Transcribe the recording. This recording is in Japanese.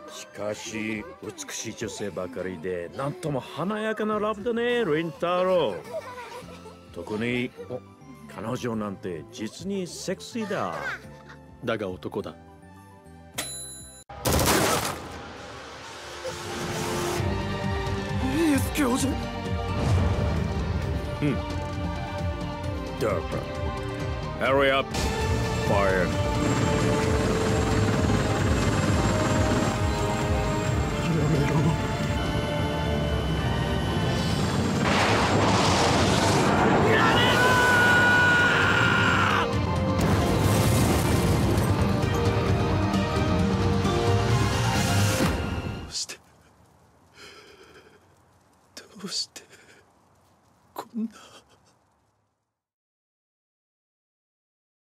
しかし美しい女性ばかりでなんとも華やかなラブだね、レンタロウ。特に彼女なんて実にセクシーだ。 だが男だ。 イエス教授。 Darpa. Hurry up. Fire. どうしてこんな。